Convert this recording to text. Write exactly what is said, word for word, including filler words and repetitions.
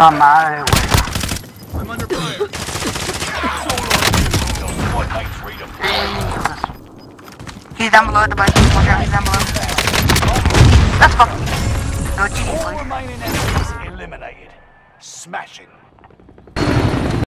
I'm out of the way. I'm under fire. He's down below at the bike. Watch out, he's down below. That's fucking. No cheating, All please. remaining enemies eliminated. Smashing.